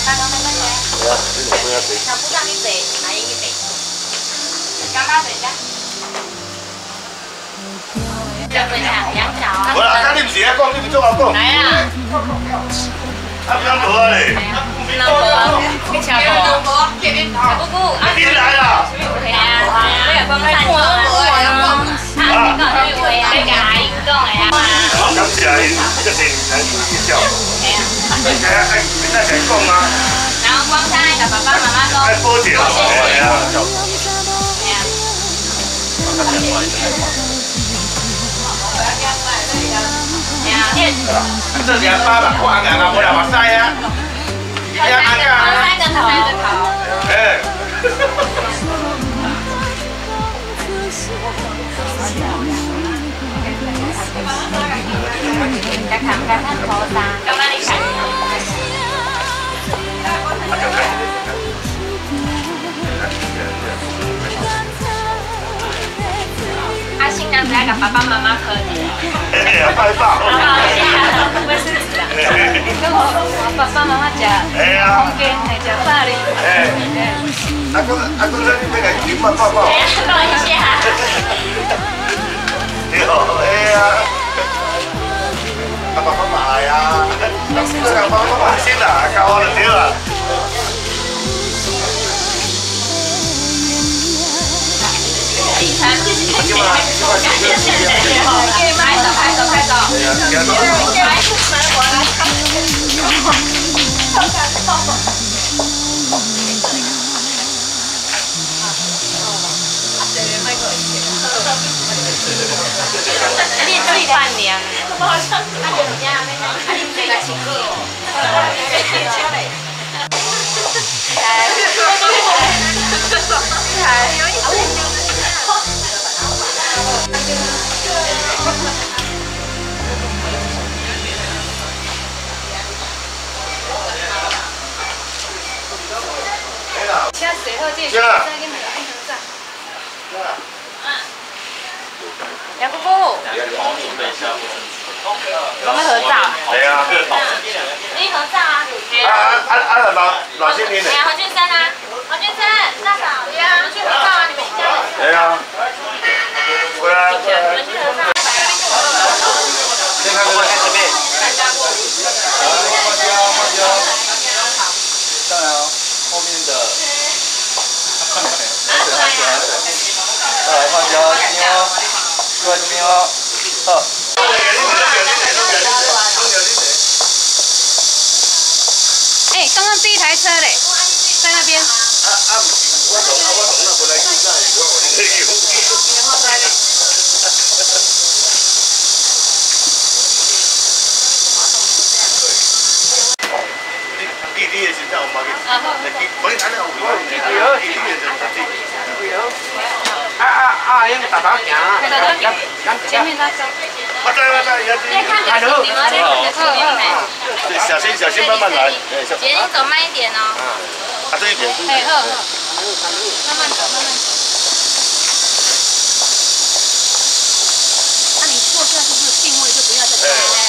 三公分嗰隻。 係啊，你兩杯一杯。 又不讓你食，買一杯。剛剛等一下。就分享兩條啊。 好啦，你唔是啊講，你唔做我講。 來啊！ 啊，唔想做啊你。 能播，你瞧播。姑姑，啊， 你來啦。 係啊，呢個光山講啊，啊，呢個係會啊，呢個阿英講嘅啊。 咁就係一定係介紹。 係啊。 你再講啊。 然後光山嘅爸爸媽媽講。 係波姐啊，係啊。 係啊。 這兩包吧，我按兩個，我兩把晒啊。 三個頭。 哎。 จะทำการท่านโคตาก็ไม่ได้ใช้阿新娘子要กับ爸爸媽媽喝的。 拜拜。 不是的。跟我爸爸媽媽講，空間係講法律。 阿公，你俾佢點啊，爸爸？ 係啊，講一下。 你好，哎呀。阿爸爸買啊，阿爸爸買先啦，教我哋點啊？ 拍你最伴娘，杨姑姑，我们合照。 係啊。 你合照啊？ 哪些年的？ 何俊生啊，何俊生，大嫂，对啊，去合照啊，你们一家人。 係啊。過來。 你们去合照。 先看我看這邊。 當然後面的。再來放膠，這邊哦，過來這邊哦，好。 哎，刚刚第一台车嘞，在那边。 我懂了，本來就在，我這裡有。你也是在我媽嘅，我哋睇下我應該大膽行啊！ 前面那個。 我知， 你看着你們這個小心，慢慢來。 姐，你走慢一點哦。 啊，這一點。 哎，慢慢走，慢慢走。那你坐下是不是定位就不要再開了？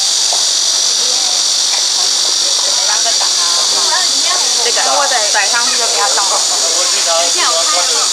这个我在摆上去就不要动了。等一下我看有没有。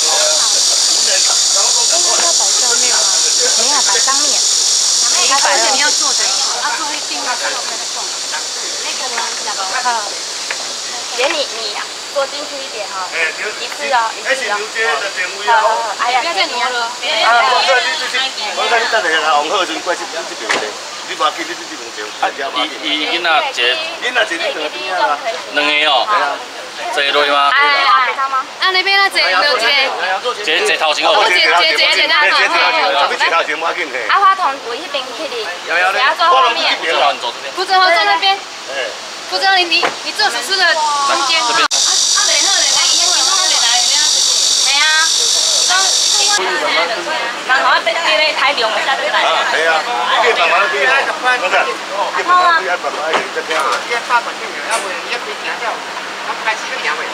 应该要摆上面吗？没有，摆上面。它而且你要坐着，要坐一定要坐在那动。那个呢？姐你坐进去一点哈。一次哦，一次哦。好，哎呀，不要再挪了。 我看你等下来，往后阵过去这边的，你把给你这边坐。 伊囡仔坐， 囡仔坐你坐边啊？ 两个哦，坐落去吗？ 啊那边那坐有一个。 坐头前好。 我坐头前，我紧嘿。 阿花筒我一边去的，不要坐后面。负责坐那边。负责你坐叔叔的中间。慢慢地咧太亮咪下得嚟。 係啊，呢啲慢慢啲，嗰陣，啲慢慢啲，慢慢啲，即係。一發文經要會一邊行之後，咁開始都行為。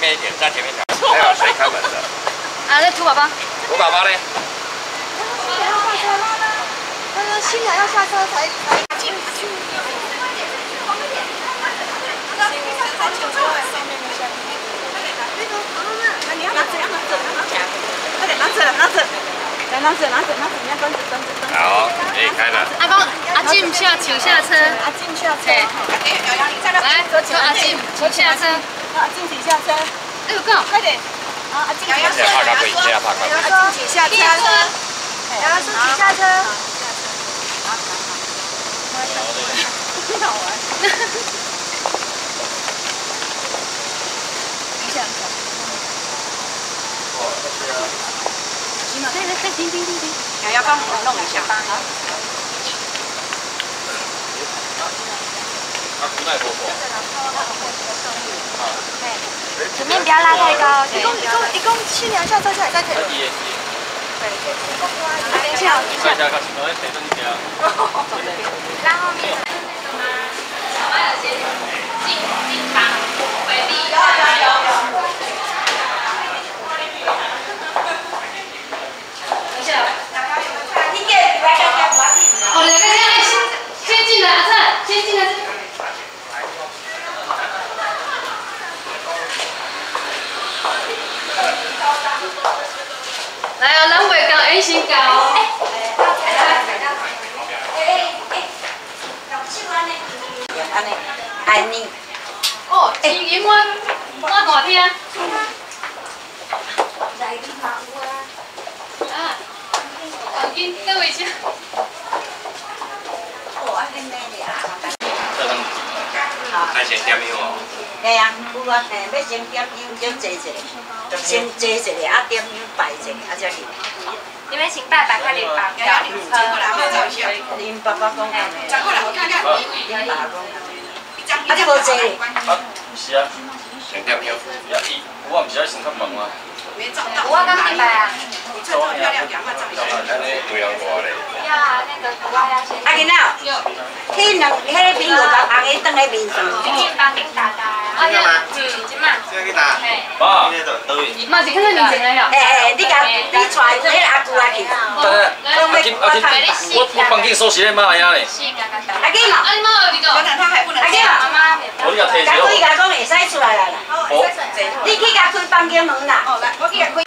面一点，在前面讲。 还有谁开门的？ 啊，那兔宝宝。 我宝宝呢？ 他说新娘要下车才进去。你要拿着，快点拿着，来拿着，你要跟着。 好，可以开了。 阿进请下车。 阿进下车。 来，阿进请下车。 阿进请下车。 哎呦，够， 快点。好，阿进请下车。 怕咖啡，现在怕咖啡。 阿进请下车。然后请下车。很好玩。你想什么？ 对，停。 要帮我弄一下。 前面不要拉太高。 一共新娘下车才在这里。等一下。 拉后面。哦，两个先进来，阿灿，先进来。来哦，咱袂到 A 型高。 安妮。 哦，金银湾，我大听。啊，黄金各位请。 还先点油哦。 对啊，有啊，要先点油，先坐一下，先坐一下，啊点油摆一下，啊才去。 你们请爸爸快点绑票。 恁爸爸讲安尼。 转过来我看看。 恁爸讲。啊，你无坐咧？ 不是啊， 先点油。 我唔是要先较忙啊。 我刚明白啊。 安尼不要我嘞。 要啊，那个我要先。 啊，囡仔，迄面有把红的当在面上。 面帮您打打啊。哦，今晚。 现在去打。 爸， 嘛是看到面前的了。 你带迄阿姑啊去。 我帮紧收拾咧妈呀嘞。 阿金嘛， 啊，你妈有几个？ 阿金嘛， 妈妈。 我甲摕甲开一甲讲会使出来啦。你去甲开房间门啦。我去甲开。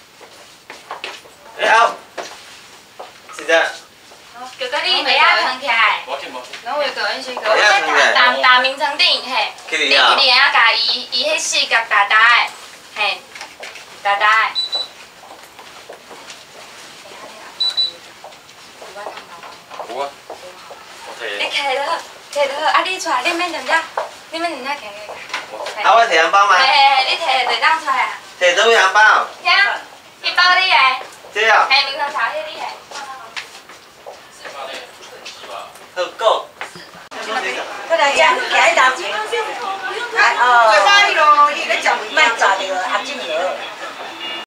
你好，是这。 哥哥，你袂晓藏起来。然后有个人先个，我打名称顶嘿，你一定要甲伊迄四角大大的，嘿，大大的。 有啊，我摕。 你摕落，啊！你出来，你免两只，你免两只摕。 啊，我摕红包吗？ 嘿，你摕就当出来啊。 摕什么红包？ 听，迄包你的。 这啊。 嘿，名称查迄你的。 好够。 过来讲，徛喺头前。哦。莫抓着阿进鹅。